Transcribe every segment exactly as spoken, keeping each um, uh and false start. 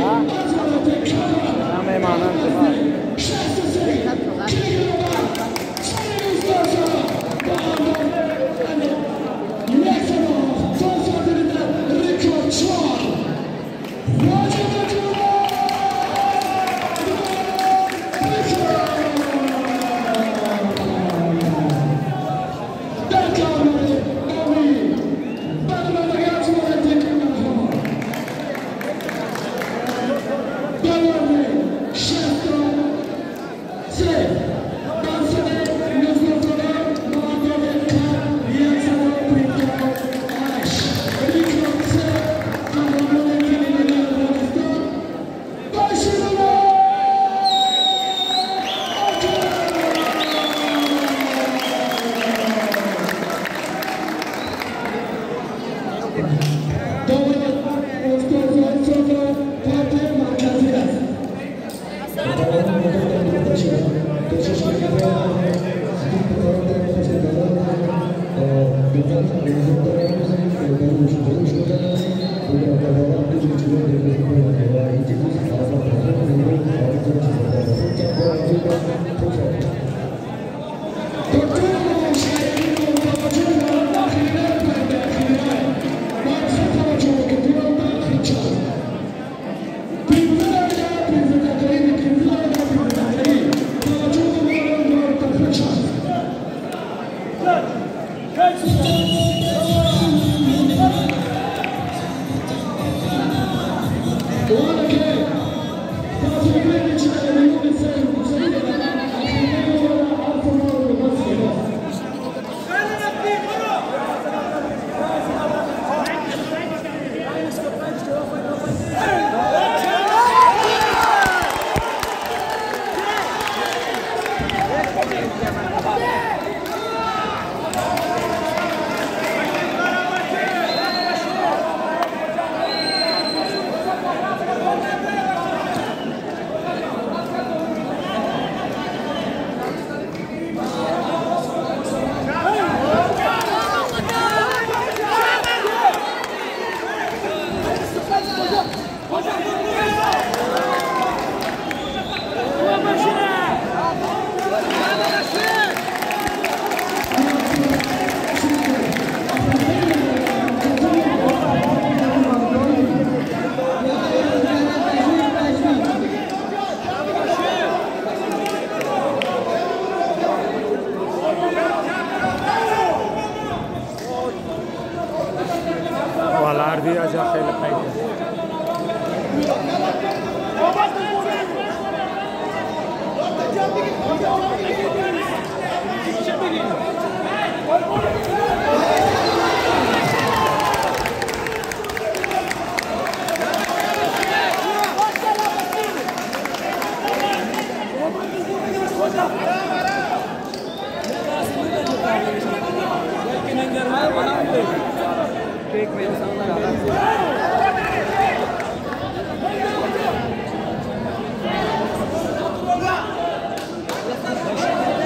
Thank you.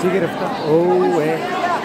چی گرفتم؟ اوه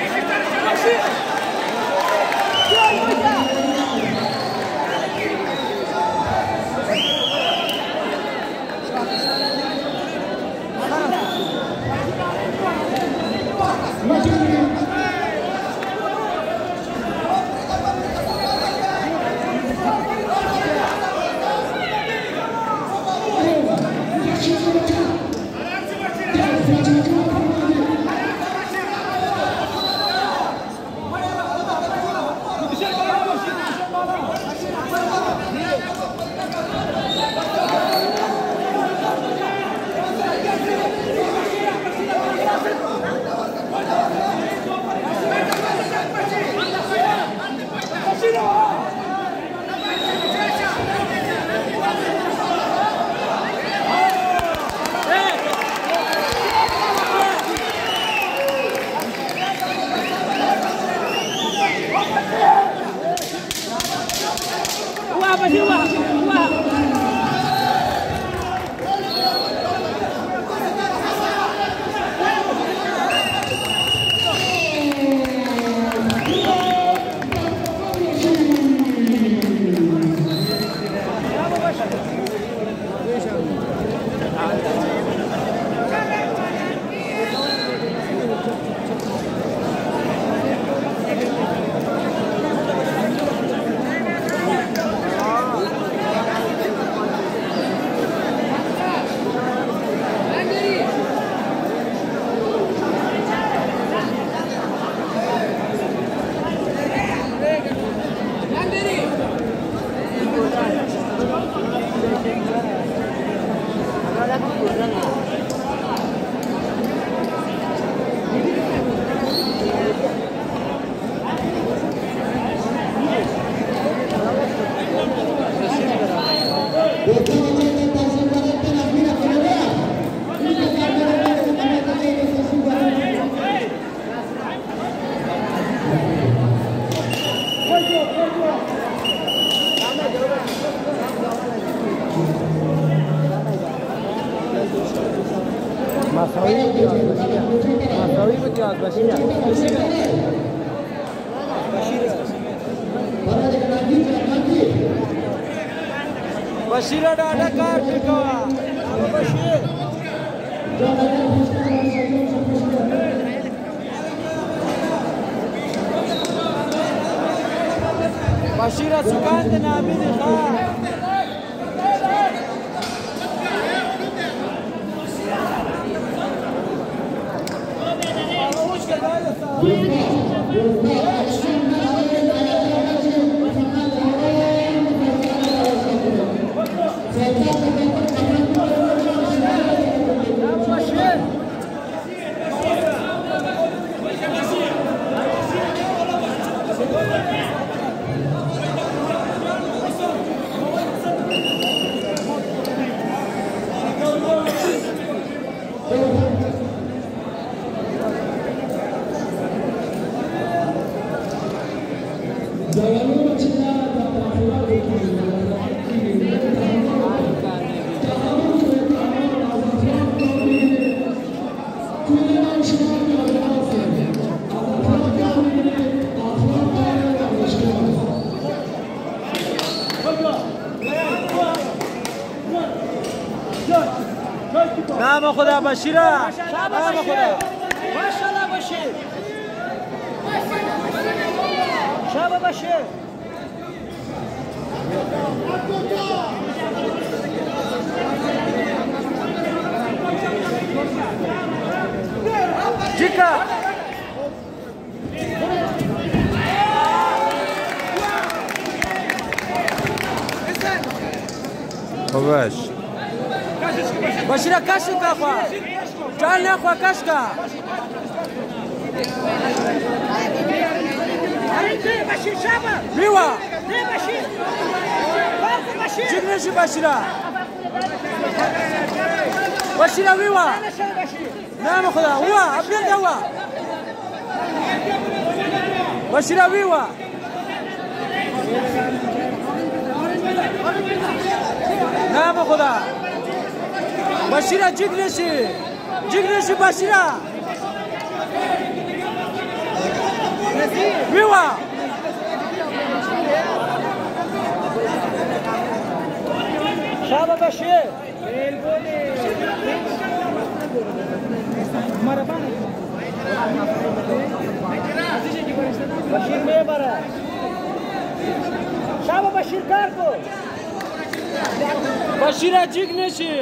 Bashir डाटा कार फेंका बशीर बशीर सुकांत नामी दिखा نام خدا بشیره نام خدا ماشاءالله بشیر شب بشیر جیکا خوبش بشیره کش که خوا جان نخوا کش که بشیر شبه بیوا بشیر بشیر جگرشی بشیره بشیره بیوا نام خدا هوا ابن دوا بشیره بیوا نام خدا بشیره جگرشی جگرشی بشیره میوا شابه باشی باشیر میبره شابه باشیر کار کن باشیر اجیگ نشی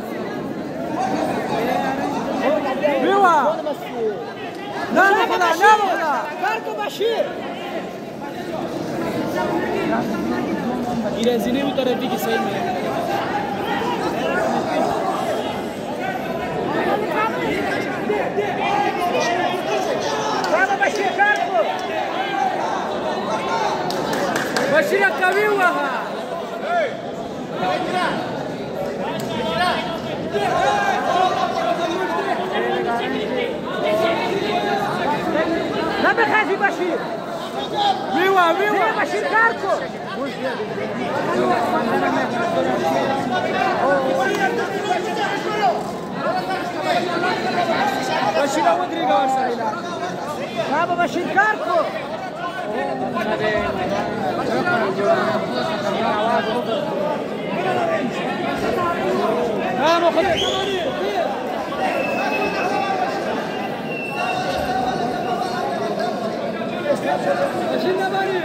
میوا نه نه خدا نه خدا کار کن باشیر این زینه و طرفی که صحیح میاد شابه باشیر کار کن باشیر قوی وها نبخافی باشیر میوا میوا باشیر کار کن باشیر ودری گوار سایلا شابه باشیر کار کن نه ما خدا باشیر نباری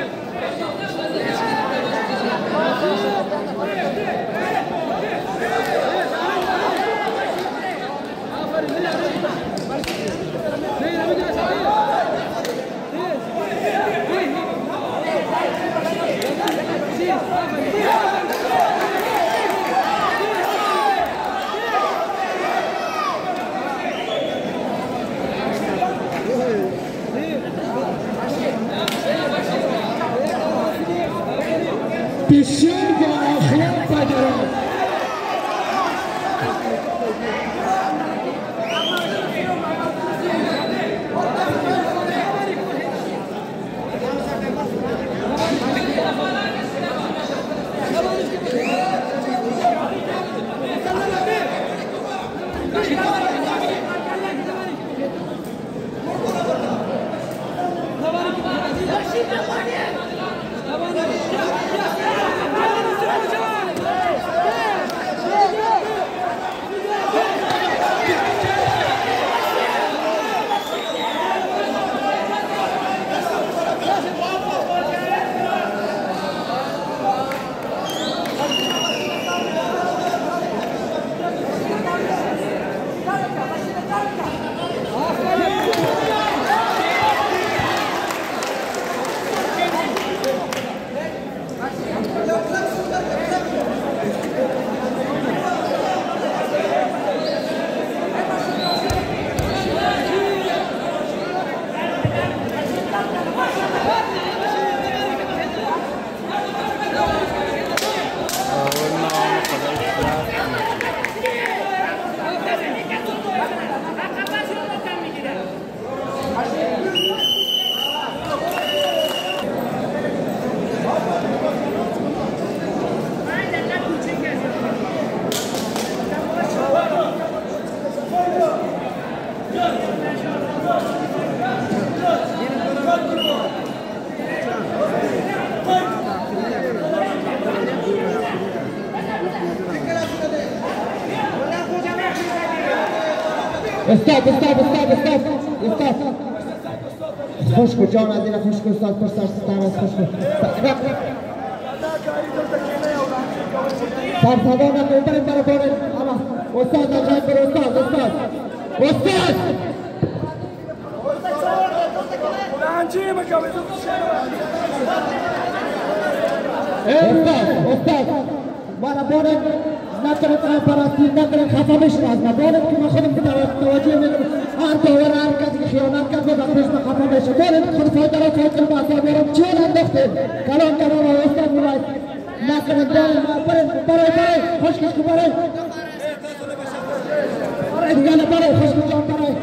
بسیار با اخلاق بدارم استاپ استاپ استاپ استاپ استاپ خوش کو جان از این خوش کو استاد پر سر ستان از خوش کو سر صدا نکن بریم برای بریم اما استاد نجات برو استاد استاد استاد استاد استاد مانا بریم نکنه پرستی نکنه خفا بشن از ما باید که ما خودم توجه میکنم هر دور هر کسی که خیانت کرد و پیش ما خفا بشه باید خود فایده را فایده با اصلا بیارم چون انداخته کلان کلان و استاد میباید نکنه برای برای برای برای خوشکش که برای برای دیگه برای خوشکش جان برای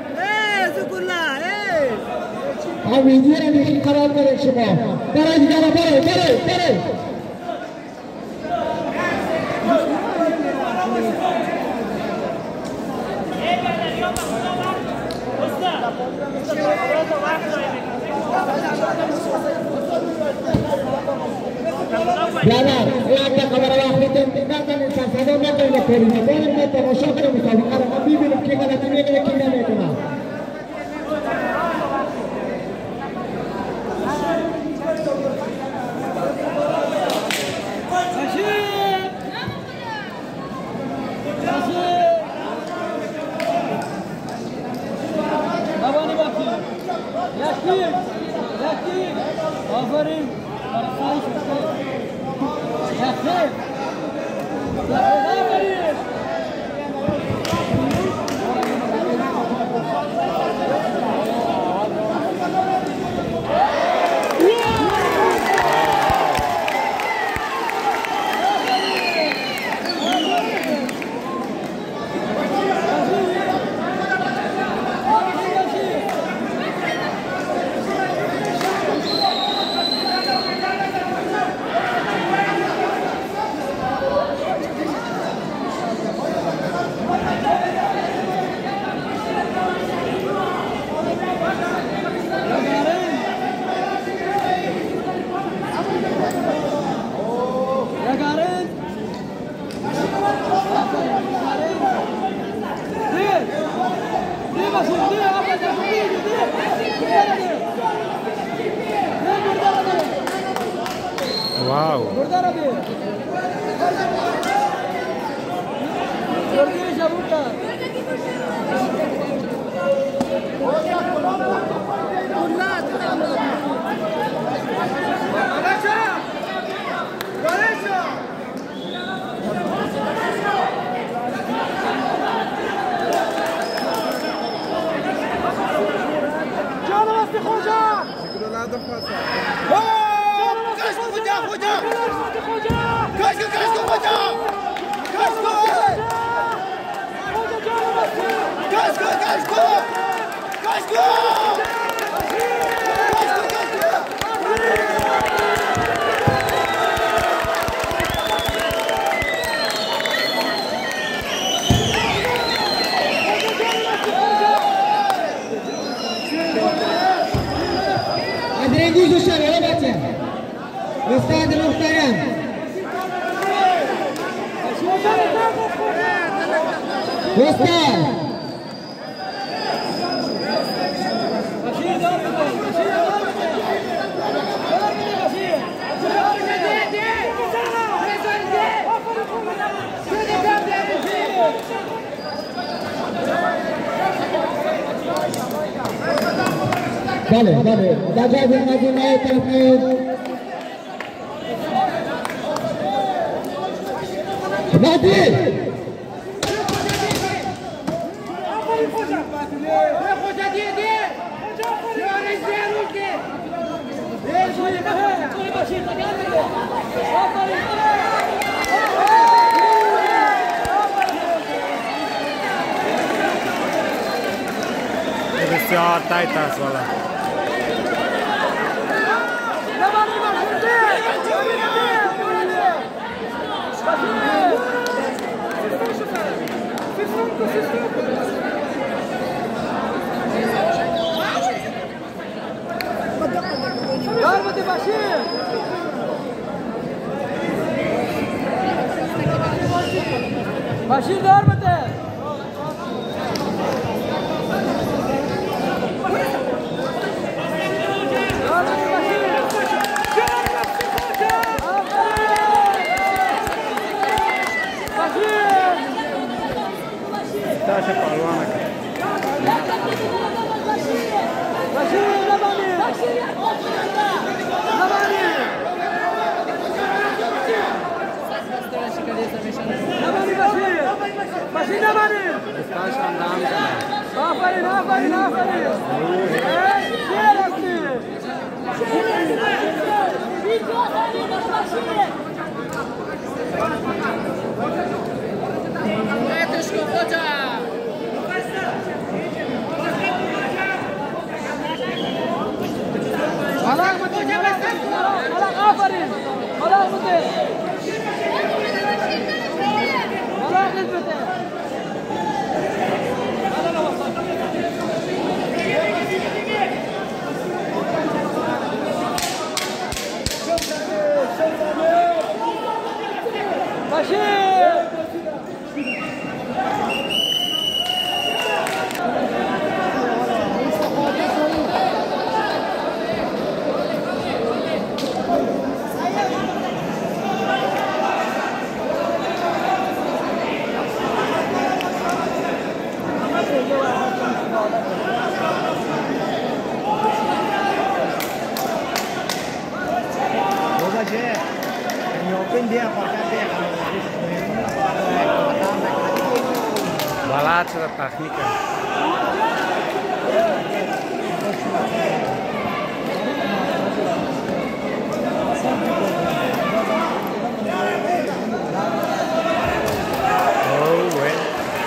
اه ویدیو را نیخی قرار برای شما برای دیگه برای برای برای برادر یک دقیقه برای وقت بدیم نکنید صدا نکنید کنید بریم ما تماشا کنیم مسابقه رو ما ببینیم کی غلطی میکنه کی نمیکنه آفرین Wow. گوش شما بچه استاد محترم استاد بله بله دجاج مدینه تلفیق نادی بسیار تایت است والا. ضربة بشير بشير ضربته تاشا پهلوانك بشير لبني بشير لبني استاش خاندان کا آفرین آفرین آفرین شیر هستی خلاق بده خلاق آفرین خلاق بده خلاق بده Balață de tehnică. Oh, ouais.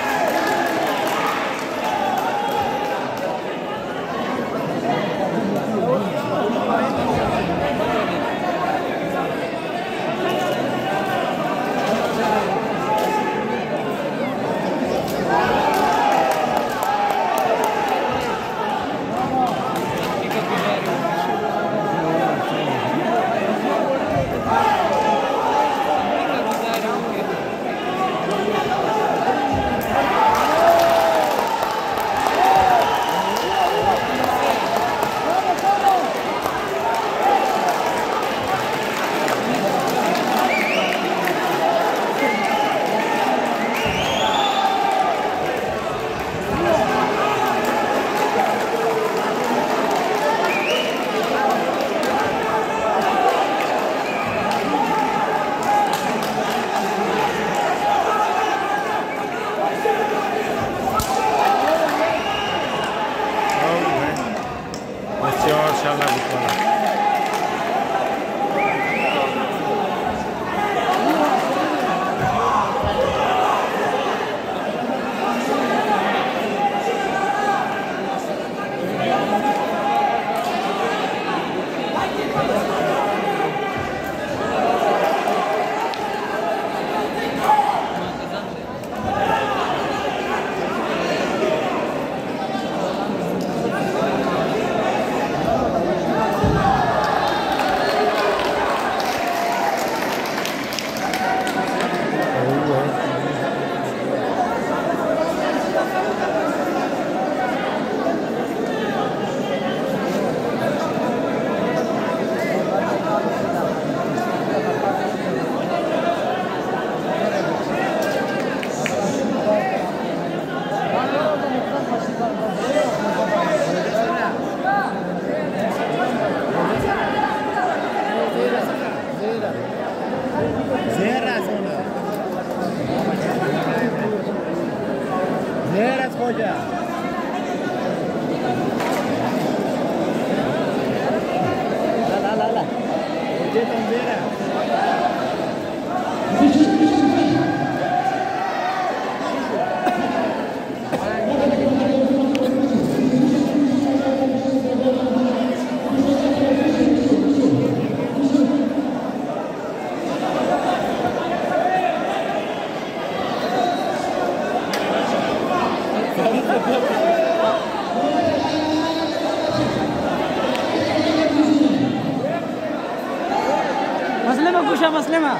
مسلمة كوشة مسلمة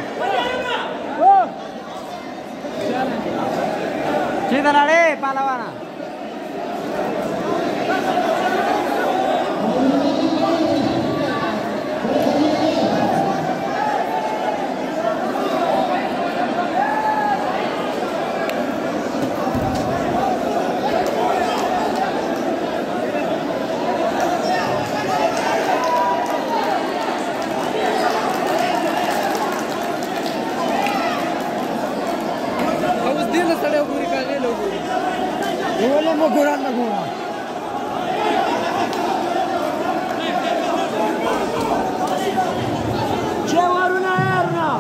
كده عليه pahlavana Olha o Mogurão na Gura. Tchau, Aruna, Aruna.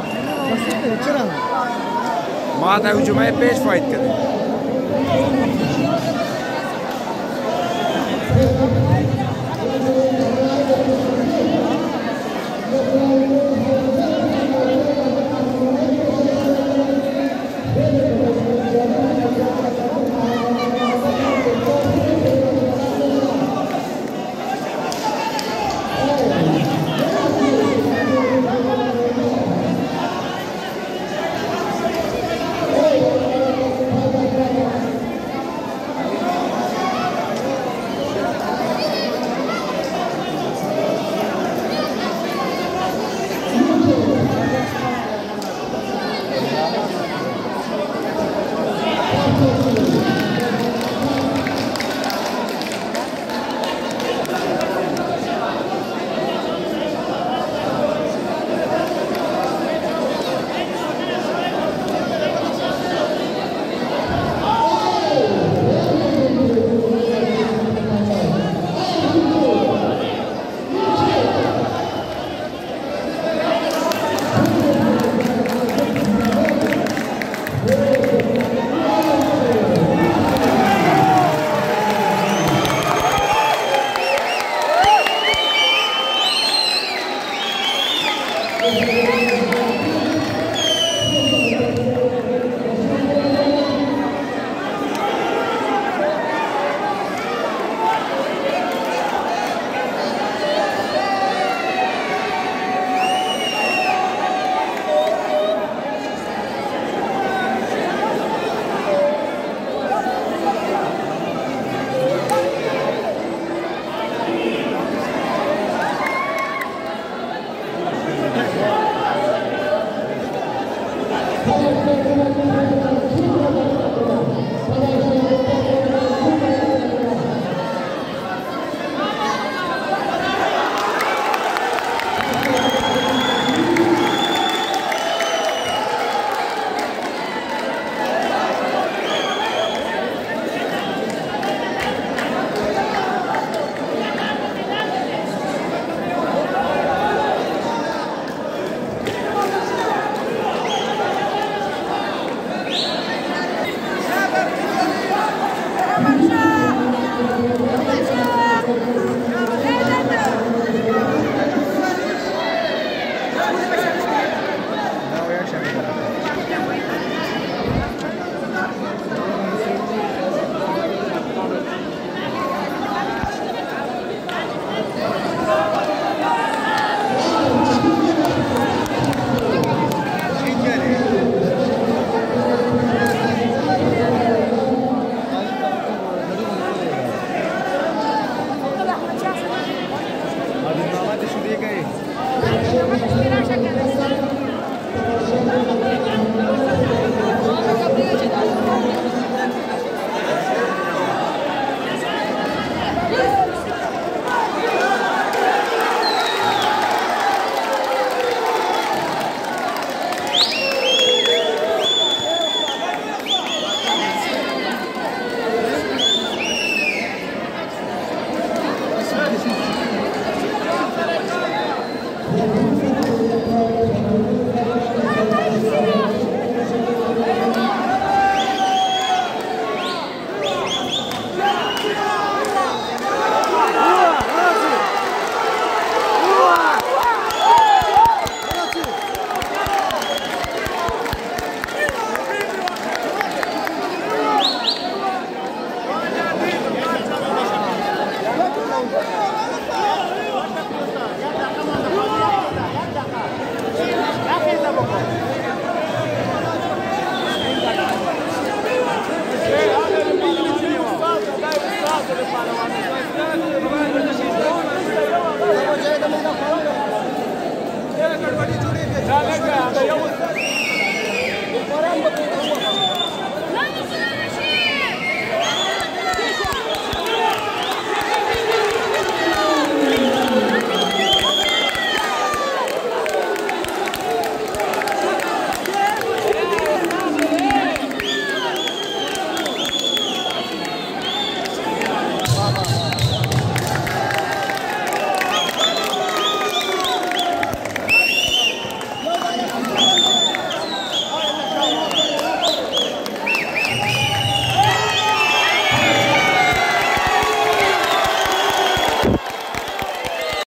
ما هذا هجومي بيش فايت كده